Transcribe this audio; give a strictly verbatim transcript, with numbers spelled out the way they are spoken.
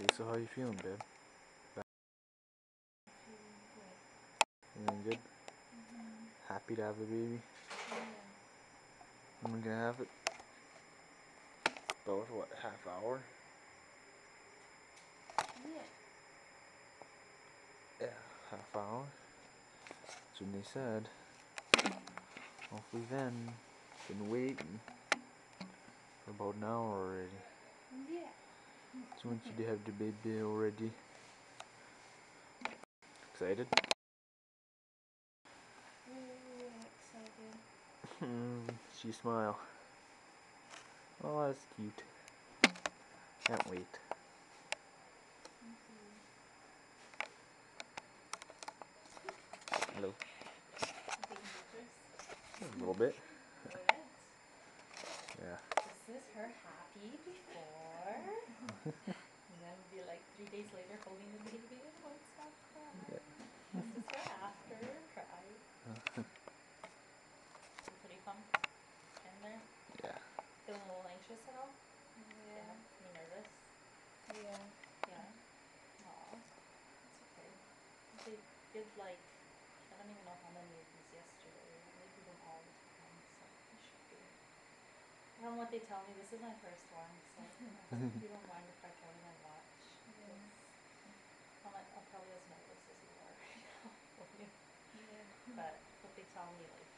Okay, so how you feeling, babe? Feeling good? Mm-hmm. Happy to have a baby? Yeah. When we gonna have it? About what, half hour? Yeah. Yeah, half hour. That's what they said. Hopefully then. Been waiting for about an hour already. Yeah. Just want you to have the baby already. Excited? Really excited. She smile. Oh, that's cute. Can't wait. Mm-hmm. Hello. Dangerous. A little bit. A little bit. Yeah. This is her happy before. And then we'll be like three days later holding the baby and won't stop crying. This is her after cry. You pretty pumped in there? Yeah. Feeling a little anxious at all? Yeah. Yeah. You nervous? Yeah. Yeah. Aw. It's okay. They did like, I don't even know how many of these yesterday. They do them all the time, so it should be. From what they tell me, this is my first one, so if you don't mind if I try and watch. Yeah. I'm, like, I'm probably as nervous as you are right now. Yeah. But what they tell me, like,